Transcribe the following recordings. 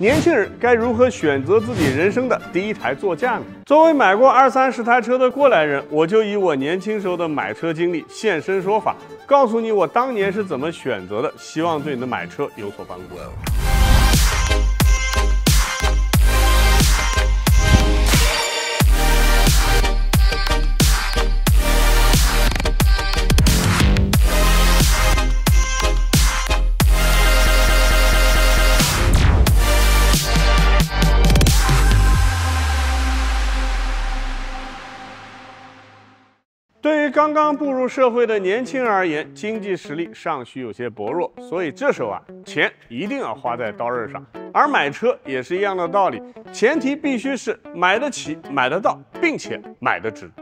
年轻人该如何选择自己人生的第一台座驾呢？作为买过20-30台车的过来人，我就以我年轻时候的买车经历现身说法，告诉你我当年是怎么选择的，希望对你的买车有所帮助。对于刚刚步入社会的年轻人而言，经济实力尚需有些薄弱，所以这时候钱一定要花在刀刃上。而买车也是一样的道理，前提必须是买得起、买得到，并且买得值。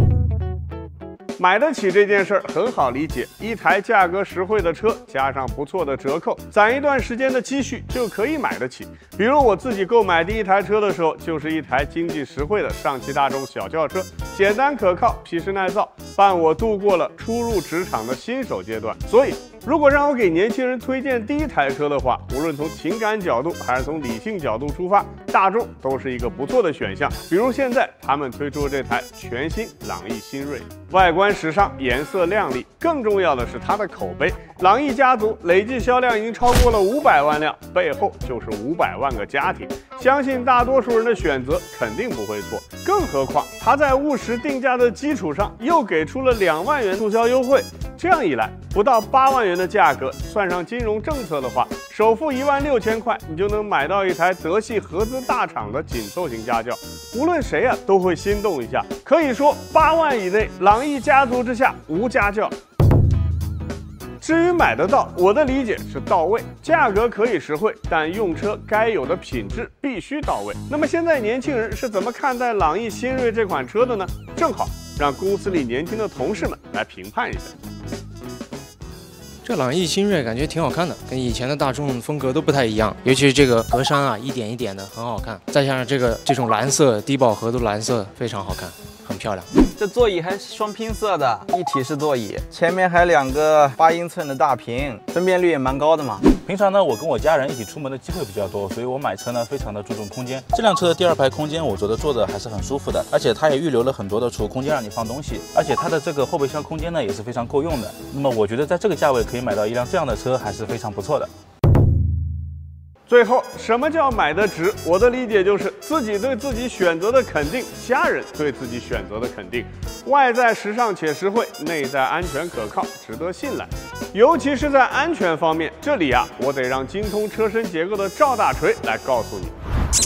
买得起这件事儿很好理解，一台价格实惠的车加上不错的折扣，攒一段时间的积蓄就可以买得起。比如我自己购买第一台车的时候，就是一台经济实惠的上汽大众小轿车，简单可靠，皮实耐造，伴我度过了初入职场的新手阶段。所以如果让我给年轻人推荐第一台车的话，无论从情感角度还是从理性角度出发，大众都是一个不错的选项。比如现在他们推出这台全新朗逸新锐，外观时尚，颜色亮丽，更重要的是它的口碑。朗逸家族累计销量已经超过了500万辆，背后就是500万个家庭，相信大多数人的选择肯定不会错。更何况它在务实定价的基础上，又给出了2万元促销优惠。这样一来，不到8万元的价格，算上金融政策的话，首付16000块，你就能买到一台德系合资大厂的紧凑型家轿。无论谁都会心动一下。可以说8万以内，朗逸家族之下无家轿。至于买得到，我的理解是到位，价格可以实惠，但用车该有的品质必须到位。那么现在年轻人是怎么看待朗逸新锐这款车的呢？正好让公司里年轻的同事们来评判一下。 这朗逸新锐感觉挺好看的，跟以前的大众风格都不太一样，尤其是这个格栅一点一点的很好看，再加上这种蓝色低饱和度蓝色非常好看，很漂亮。 这座椅还是双拼色的，一体式座椅，前面还2个8英寸的大屏，分辨率也蛮高的嘛。 平常呢，我跟我家人一起出门的机会比较多，所以我买车呢非常的注重空间。这辆车的第2排空间，我觉得坐着还是很舒服的，而且它也预留了很多的储物空间让你放东西，而且它的这个后备箱空间呢也是非常够用的。那么我觉得在这个价位可以买到一辆这样的车还是非常不错的。 最后，什么叫买得值？我的理解就是自己对自己选择的肯定，家人对自己选择的肯定。外在时尚且实惠，内在安全可靠，值得信赖。尤其是在安全方面，这里我得让精通车身结构的赵大锤来告诉你。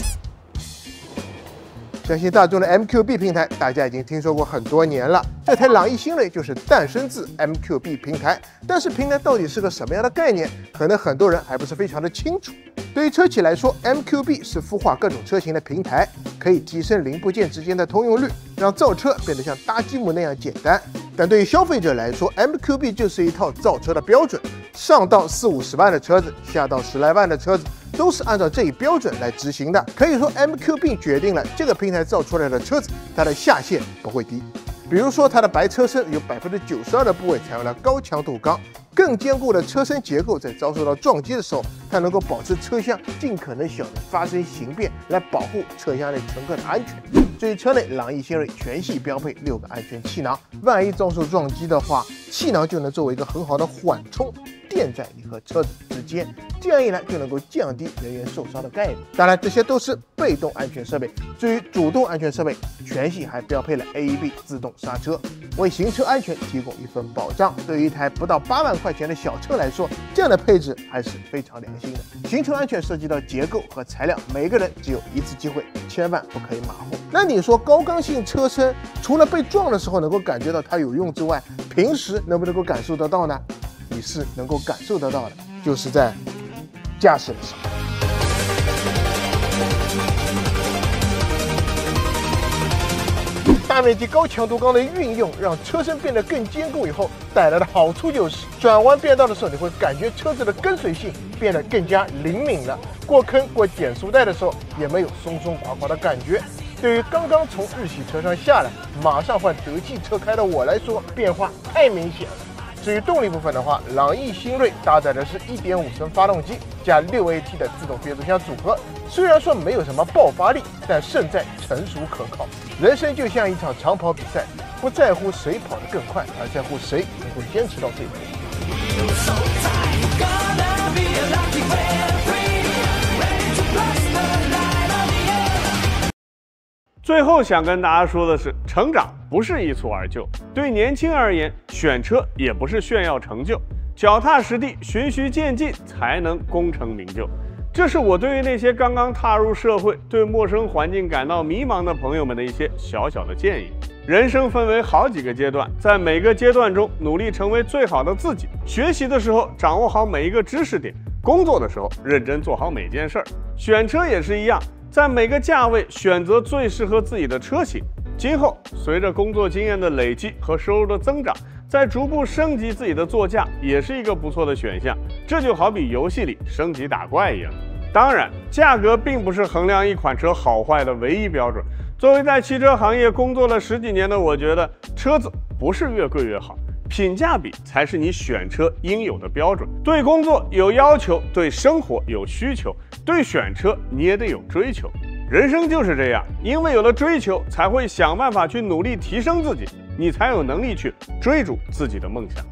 相信大众的 MQB 平台，大家已经听说过很多年了。这台朗逸新锐就是诞生自 MQB 平台，但是平台到底是个什么样的概念，可能很多人还不是非常的清楚。对于车企来说 ，MQB 是孵化各种车型的平台，可以提升零部件之间的通用率，让造车变得像搭积木那样简单。但对于消费者来说 ，MQB 就是一套造车的标准，上到40-50万的车子，下到10来万的车子，都是按照这一标准来执行的。可以说 MQB 决定了这个平台造出来的车子，它的下限不会低。比如说它的白车身有92%的部位采用了高强度钢，更坚固的车身结构，在遭受到撞击的时候，它能够保持车厢尽可能小的发生形变，来保护车厢内乘客的安全。至于车内，朗逸新锐全系标配6个安全气囊，万一遭受撞击的话，气囊就能作为一个很好的缓冲，垫在你和车子之间，这样一来就能够降低人员受伤的概率。当然，这些都是被动安全设备。至于主动安全设备，全系还标配了 AEB 自动刹车，为行车安全提供一份保障。对于一台不到8万块钱的小车来说，这样的配置还是非常良心的。行车安全涉及到结构和材料，每个人只有一次机会，千万不可以马虎。那你说高刚性车身除了被撞的时候能够感觉到它有用之外，平时能不能够感受得到呢？你是能够感受得到的，就是在驾驶的时候。大面积高强度钢的运用，让车身变得更坚固以后，带来的好处就是转弯变道的时候，你会感觉车子的跟随性变得更加灵敏了。过坑过减速带的时候，也没有松松垮垮的感觉。对于刚刚从日系车上下来，马上换德系车开的我来说，变化太明显了。 至于动力部分的话，朗逸新锐搭载的是1.5升发动机加6AT 的自动变速箱组合，虽然说没有什么爆发力，但胜在成熟可靠。人生就像一场长跑比赛，不在乎谁跑得更快，而在乎谁能够坚持到最后。 最后想跟大家说的是，成长不是一蹴而就，对年轻而言，选车也不是炫耀成就，脚踏实地，循序渐进，才能功成名就。这是我对于那些刚刚踏入社会、对陌生环境感到迷茫的朋友们的一些小小的建议。人生分为好几个阶段，在每个阶段中努力成为最好的自己。学习的时候掌握好每一个知识点，工作的时候认真做好每件事儿。选车也是一样，在每个价位选择最适合自己的车型。今后随着工作经验的累积和收入的增长，再逐步升级自己的座驾也是一个不错的选项。这就好比游戏里升级打怪一样。当然，价格并不是衡量一款车好坏的唯一标准。作为在汽车行业工作了10几年的我，觉得车子不是越贵越好，品价比才是你选车应有的标准。对工作有要求，对生活有需求，对选车你也得有追求。人生就是这样，因为有了追求，才会想办法去努力提升自己，你才有能力去追逐自己的梦想。